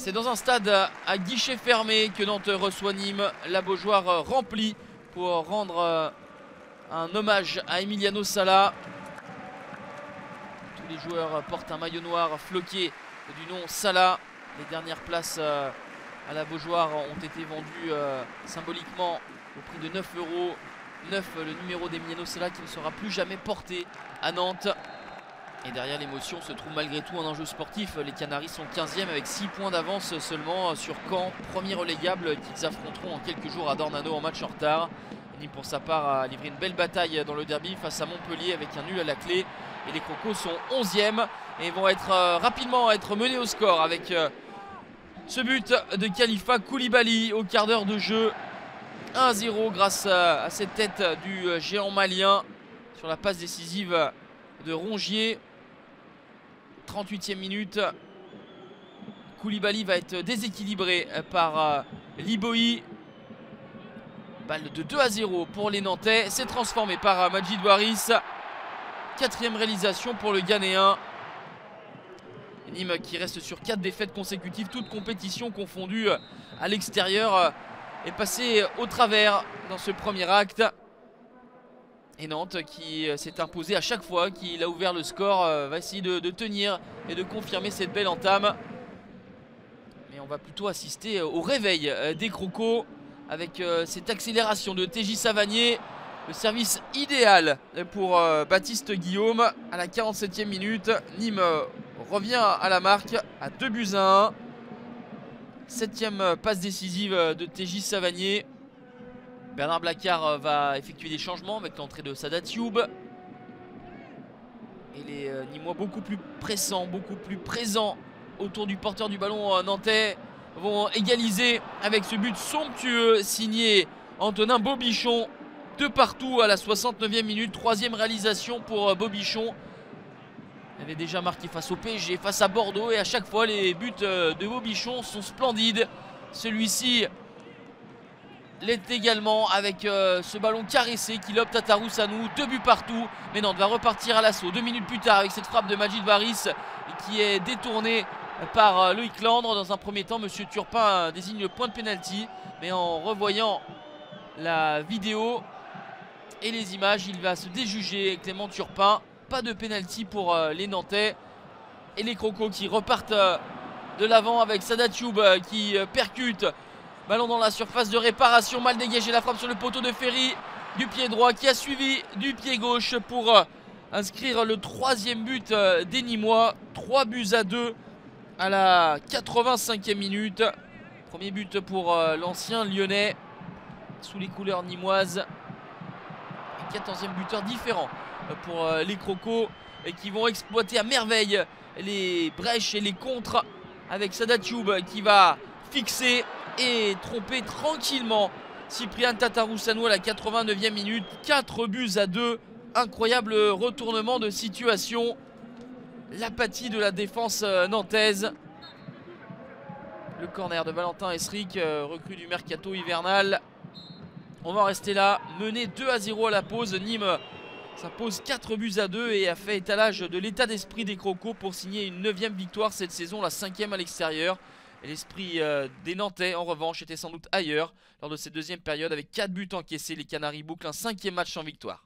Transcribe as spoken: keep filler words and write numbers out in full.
C'est dans un stade à guichet fermé que Nantes reçoit Nîmes. La Beaujoire remplie pour rendre un hommage à Emiliano Sala. Tous les joueurs portent un maillot noir floqué du nom Sala. Les dernières places à la Beaujoire ont été vendues symboliquement au prix de neuf euros. neuf, le numéro d'Emiliano Sala qui ne sera plus jamais porté à Nantes. Et derrière l'émotion se trouve malgré tout un enjeu sportif. Les Canaris sont quinzième avec six points d'avance seulement sur Caen, premier relégable qu'ils affronteront en quelques jours à Dornano en match en retard. Nîmes pour sa part a livré une belle bataille dans le derby face à Montpellier avec un nul à la clé. Et les Crocos sont onzième et vont être euh, rapidement être menés au score avec euh, ce but de Khalifa Koulibaly au quart d'heure de jeu. un à zéro grâce à, à cette tête du euh, géant malien sur la passe décisive de Rongier. trente-huitième minute. Koulibaly va être déséquilibré par euh, Liboï. Balle de deux à zéro pour les Nantais. C'est transformé par euh, Majid Waris. Quatrième réalisation pour le Ghanéen. Nîmes qui reste sur quatre défaites consécutives, toutes compétitions confondues à l'extérieur, est passé au travers dans ce premier acte. Et Nantes qui s'est imposé à chaque fois qu'il a ouvert le score va essayer de, de tenir et de confirmer cette belle entame. Mais on va plutôt assister au réveil des Crocos avec cette accélération de T J Savanier. Le service idéal pour Baptiste Guillaume à la quarante-septième minute. Nîmes revient à la marque à deux buts à un. Septième passe décisive de T J Savanier. Bernard Blacard va effectuer des changements avec l'entrée de Sada Thioub. Et les Nîmois beaucoup plus pressants, beaucoup plus présents autour du porteur du ballon nantais vont égaliser avec ce but somptueux signé Antonin Bobichon. De partout à la soixante-neuvième minute. Troisième réalisation pour Bobichon. Il avait déjà marqué face au P S G, face à Bordeaux. Et à chaque fois les buts de Bobichon sont splendides. Celui-ci l'est également avec euh, ce ballon caressé qui lobe Tatarusanu. Deux buts partout. Mais Nantes va repartir à l'assaut. Deux minutes plus tard avec cette frappe de Majid Waris qui est détournée par euh, Loïc Landre. Dans un premier temps, Monsieur Turpin désigne le point de pénalty. Mais en revoyant la vidéo et les images, il va se déjuger Clément Turpin. Pas de pénalty pour euh, les Nantais. Et les Crocos qui repartent euh, de l'avant avec Sada Thioub euh, qui euh, percute. Ballon dans la surface de réparation, mal dégagé, la frappe sur le poteau de Ferry du pied droit qui a suivi du pied gauche pour euh, inscrire le troisième but euh, des Nîmois. trois buts à deux à la quatre-vingt-cinquième minute. Premier but pour euh, l'ancien lyonnais sous les couleurs nîmoises. quatorzième buteur différent pour euh, les Crocos et qui vont exploiter à merveille les brèches et les contres avec Sada Thioub qui va fixer et tromper tranquillement Cyprien Tatarusanu à la quatre-vingt-neuvième minute. Quatre buts à deux. Incroyable retournement de situation. L'apathie de la défense nantaise. Le corner de Valentin Esric, recrue du mercato hivernal. On va rester là, mené deux à zéro à la pause. Nîmes s'impose quatre buts à deux et a fait étalage de l'état d'esprit des Crocos pour signer une neuvième victoire cette saison, la cinquième à l'extérieur. Et l'esprit euh, des Nantais en revanche était sans doute ailleurs lors de cette deuxième période avec quatre buts encaissés. Les Canaris bouclent un cinquième match sans victoire.